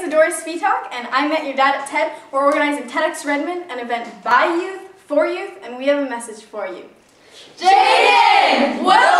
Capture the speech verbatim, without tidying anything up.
Doris Fee Talk, and I met your dad at TED. We're organizing TEDx Redmond, an event by youth, for youth, and we have a message for you. Jaden! Willow